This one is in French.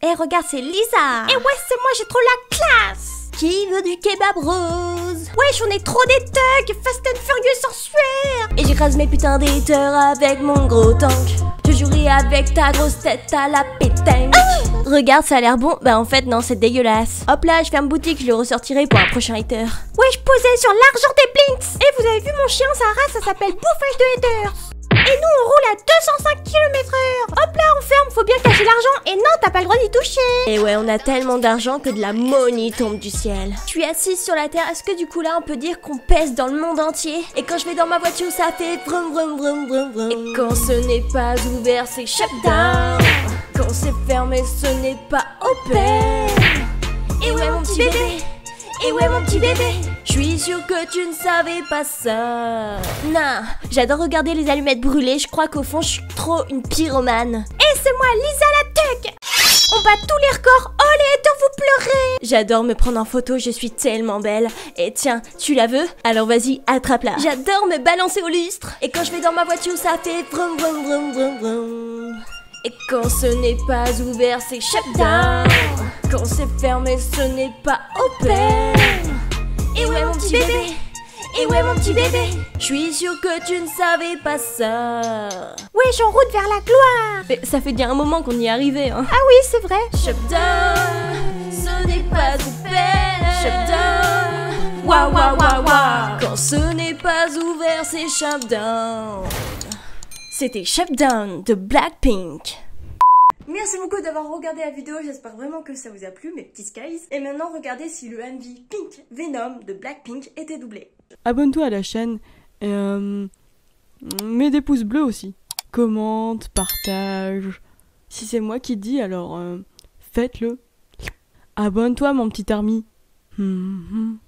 Eh regarde, c'est Lisa. Eh ouais, c'est moi, j'ai trop la classe. Qui veut du kebab rose? Wesh, on est trop des thugs, Fast and Furious sans sueur. Et j'écrase mes putains d'éteurs avec mon gros tank. Je jouerai avec ta grosse tête à la pétanque. Regarde, ça a l'air bon. Bah en fait non, c'est dégueulasse. Hop là, je ferme boutique, je le ressortirai pour un prochain hater. Wesh, posé sur l'argent des blinks. Et vous avez vu mon chien, sa race, ça s'appelle bouffage de haters. Et nous on roule à 205 km/h. Hop là, on ferme, faut bien cacher l'argent. Et non, t'as pas le droit d'y toucher. Et ouais, on a tellement d'argent que de la money tombe du ciel. Je suis assise sur la terre, est-ce que du coup là on peut dire qu'on pèse dans le monde entier? Et quand je vais dans ma voiture ça fait vroom vroom vroom vroom vroom. Et quand ce n'est pas ouvert c'est shutdown. Quand c'est fermé ce n'est pas open. Et ouais mon petit bébé, et ouais mon petit bébé, je suis sûre que tu ne savais pas ça. Non, j'adore regarder les allumettes brûler, je crois qu'au fond je suis trop une pyromane. Et c'est moi, Lisa la thug. On bat tous les records, oh les haters vous pleurez. J'adore me prendre en photo, je suis tellement belle. Et tiens, tu la veux? Alors vas-y, attrape-la. J'adore me balancer au lustre. Et quand je vais dans ma voiture ça fait vroom vroom vroom vroom vroom. Et quand ce n'est pas ouvert c'est shutdown. Quand c'est fermé ce n'est pas open. Et ouais mon petit bébé, et ouais mon petit bébé, je suis sûre que tu ne savais pas ça. Wesh, en route vers la gloire. Mais ça fait bien un moment qu'on y est arrivé hein. Ah oui, c'est vrai. Shutdown, ce n'est pas ouvert. Shutdown, wa wa wa wa. Quand ce n'est pas ouvert c'est shutdown. C'était Shutdown de Blackpink. Merci beaucoup d'avoir regardé la vidéo, j'espère vraiment que ça vous a plu mes petits skies. Et maintenant regardez si le MV Pink Venom de Blackpink était doublé. Abonne-toi à la chaîne et mets des pouces bleus aussi. Commente, partage. Si c'est moi qui dis alors faites-le. Abonne-toi mon petit Army.